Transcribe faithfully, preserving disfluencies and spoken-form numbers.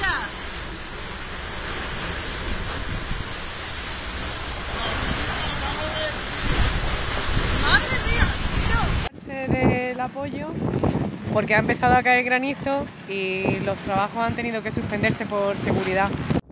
¡Mira! ¡Madre mía! Del apoyo porque ha empezado a caer granizo y los trabajos han tenido que suspenderse por seguridad.